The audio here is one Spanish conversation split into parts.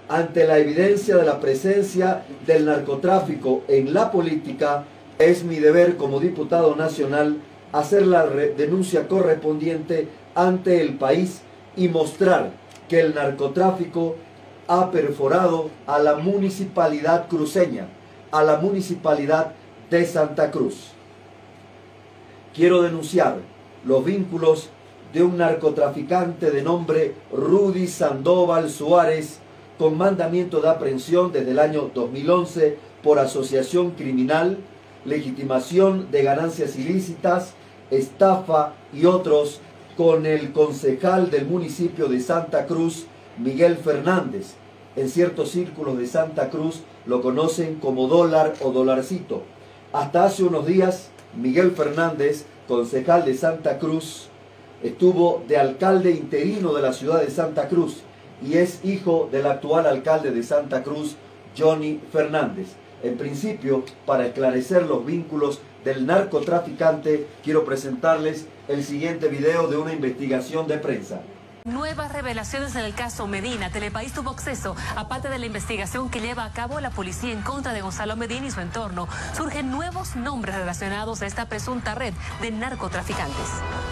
ante la evidencia de la presencia del narcotráfico en la política, es mi deber como diputado nacional hacer la denuncia correspondiente ante el país y mostrar que el narcotráfico ha perforado a la municipalidad cruceña, a la municipalidad de Santa Cruz. Quiero denunciar los vínculos de un narcotraficante de nombre Rudy Sandoval Suárez, con mandamiento de aprehensión desde el año 2011 por asociación criminal, legitimación de ganancias ilícitas, estafa y otros, con el concejal del municipio de Santa Cruz, Miguel Fernández. En ciertos círculos de Santa Cruz lo conocen como dólar o dolarcito. Hasta hace unos días, Miguel Fernández, concejal de Santa Cruz, estuvo de alcalde interino de la ciudad de Santa Cruz y es hijo del actual alcalde de Santa Cruz, Johnny Fernández. En principio, para esclarecer los vínculos del narcotraficante, quiero presentarles el siguiente video de una investigación de prensa. Nuevas revelaciones en el caso Medina. Telepaís tuvo acceso a parte de la investigación que lleva a cabo la policía en contra de Gonzalo Medina y su entorno. Surgen nuevos nombres relacionados a esta presunta red de narcotraficantes.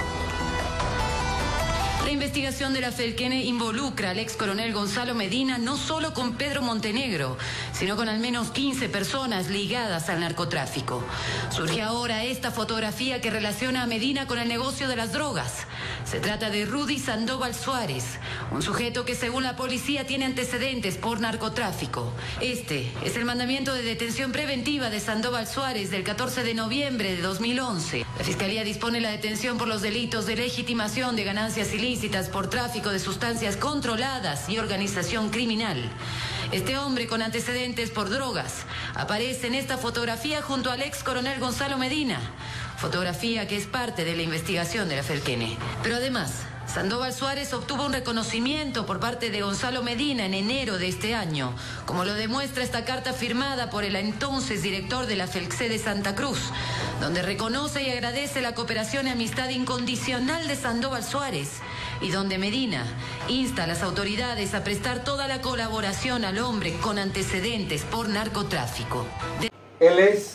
La investigación de la Felquene involucra al ex coronel Gonzalo Medina no solo con Pedro Montenegro, sino con al menos 15 personas ligadas al narcotráfico. Surge ahora esta fotografía que relaciona a Medina con el negocio de las drogas. Se trata de Rudy Sandoval Suárez, un sujeto que según la policía tiene antecedentes por narcotráfico. Este es el mandamiento de detención preventiva de Sandoval Suárez del 14 de noviembre de 2011. La Fiscalía dispone la detención por los delitos de legitimación de ganancias ilícitas por tráfico de sustancias controladas y organización criminal. Este hombre con antecedentes por drogas aparece en esta fotografía junto al ex coronel Gonzalo Medina, fotografía que es parte de la investigación de la Felquene. Pero además, Sandoval Suárez obtuvo un reconocimiento por parte de Gonzalo Medina en enero de este año, como lo demuestra esta carta firmada por el entonces director de la Felxe de Santa Cruz, donde reconoce y agradece la cooperación y amistad incondicional de Sandoval Suárez, y donde Medina insta a las autoridades a prestar toda la colaboración al hombre con antecedentes por narcotráfico. Él es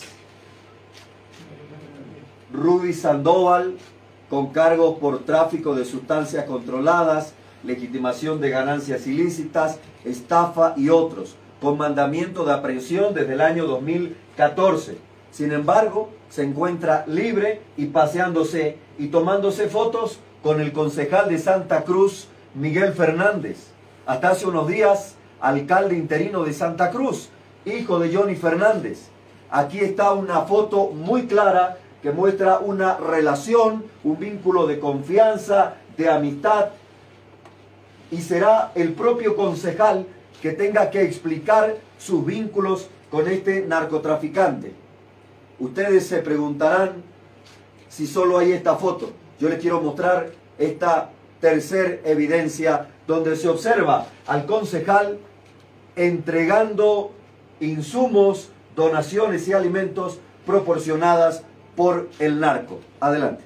Rudy Sandoval, con cargos por tráfico de sustancias controladas, legitimación de ganancias ilícitas, estafa y otros, con mandamiento de aprehensión desde el año 2014. Sin embargo, se encuentra libre y paseándose y tomándose fotos con el concejal de Santa Cruz, Miguel Fernández. Hasta hace unos días, alcalde interino de Santa Cruz, hijo de Johnny Fernández. Aquí está una foto muy clara que muestra una relación, un vínculo de confianza, de amistad, y será el propio concejal que tenga que explicar sus vínculos con este narcotraficante. Ustedes se preguntarán si solo hay esta foto. Yo les quiero mostrar esta tercera evidencia donde se observa al concejal entregando insumos, donaciones y alimentos proporcionadas por el narco. Adelante.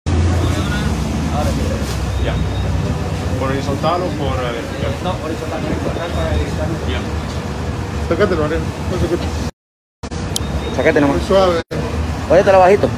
Ya. ¿Por horizontal o por vertical? No, horizontal, para evitar. Ya. Sácatelo, Ariel. Sácate nomás. Muy suave. Óyetelo bajito.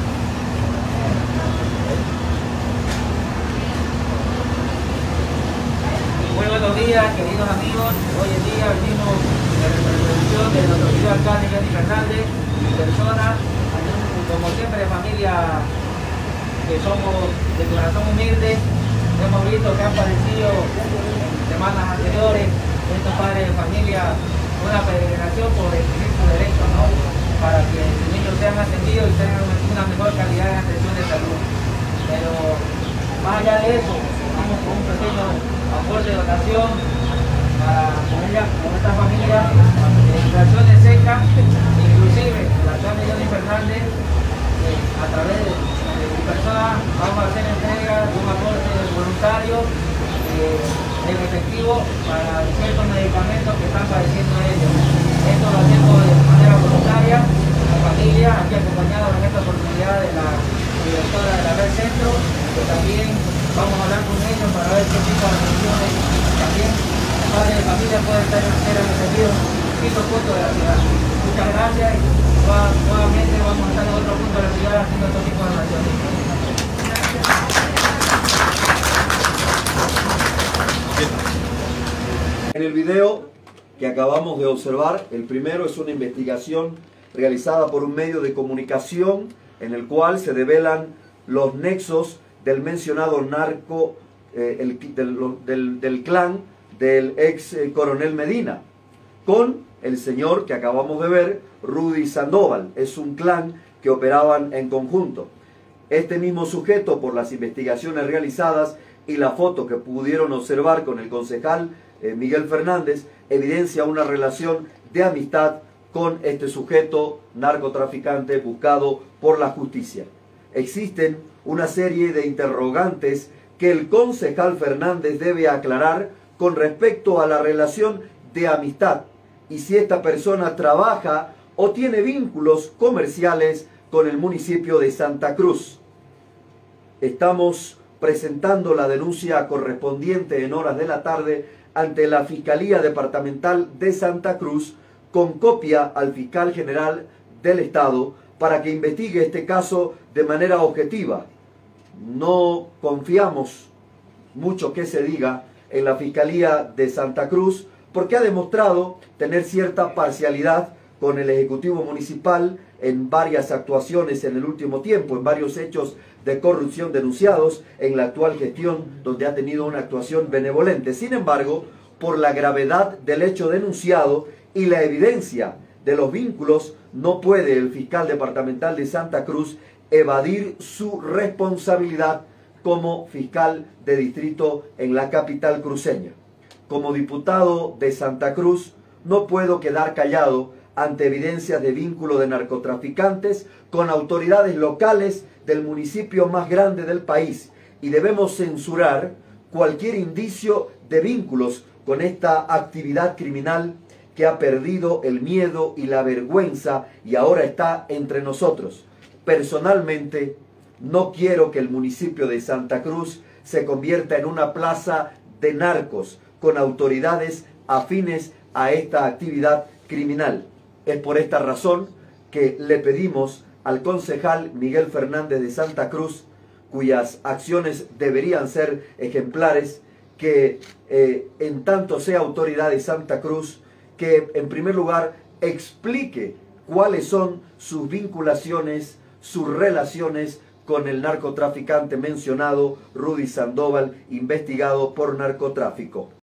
Muy buenos días, queridos amigos. Hoy en día venimos en representación de nuestro querido alcalde Johnny Fernández, mi persona, como siempre familia que somos de corazón humilde. Hemos visto que han padecido en semanas anteriores estos padres de familia una peregrinación por exigir sus derechos, ¿no? Para que sus niños sean atendidos y tengan una mejor calidad de atención de salud. Pero más allá de eso, vamos con un pequeño aporte de dotación con esta familia de situaciones secas, inclusive la alcalde Johnny Fernández, a través de mi persona vamos a hacer entrega de un aporte voluntario en efectivo para ciertos medicamentos que están padeciendo ellos. Esto lo hacemos de manera voluntaria, la familia, aquí acompañado en esta oportunidad de la directora de la red centro, que también vamos a hablar con ellos para ver qué tipo de atenciones también padres de familia usted puede ser entendido en distintos puntos de la ciudad. Muchas gracias y nuevamente vamos a estar en otro punto de la ciudad haciendo otro tipo de relaciones. En el video que acabamos de observar, el primero es una investigación realizada por un medio de comunicación en el cual se develan los nexos del mencionado narco, del clan del ex coronel Medina, con el señor que acabamos de ver, Rudy Sandoval. Es un clan que operaban en conjunto. Este mismo sujeto, por las investigaciones realizadas y la foto que pudieron observar con el concejal Miguel Fernández, evidencia una relación de amistad con este sujeto narcotraficante buscado por la justicia. Existen una serie de interrogantes que el concejal Fernández debe aclarar con respecto a la relación de amistad y si esta persona trabaja o tiene vínculos comerciales con el municipio de Santa Cruz. Estamos presentando la denuncia correspondiente en horas de la tarde ante la Fiscalía Departamental de Santa Cruz con copia al fiscal general del Estado para que investigue este caso de manera objetiva. No confiamos mucho que se diga en la Fiscalía de Santa Cruz porque ha demostrado tener cierta parcialidad con el Ejecutivo Municipal en varias actuaciones en el último tiempo, en varios hechos de corrupción denunciados en la actual gestión, donde ha tenido una actuación benevolente. Sin embargo, por la gravedad del hecho denunciado y la evidencia de los vínculos, no puede el fiscal departamental de Santa Cruz evadir su responsabilidad como fiscal de distrito en la capital cruceña. Como diputado de Santa Cruz, no puedo quedar callado ante evidencias de vínculo de narcotraficantes con autoridades locales del municipio más grande del país y debemos censurar cualquier indicio de vínculos con esta actividad criminal que ha perdido el miedo y la vergüenza y ahora está entre nosotros. Personalmente, no quiero que el municipio de Santa Cruz se convierta en una plaza de narcos con autoridades afines a esta actividad criminal. Es por esta razón que le pedimos al concejal Miguel Fernández de Santa Cruz, cuyas acciones deberían ser ejemplares, que en tanto sea autoridad de Santa Cruz, que en primer lugar explique cuáles son sus vinculaciones, sus relaciones con el narcotraficante mencionado Rudy Sandoval, investigado por narcotráfico.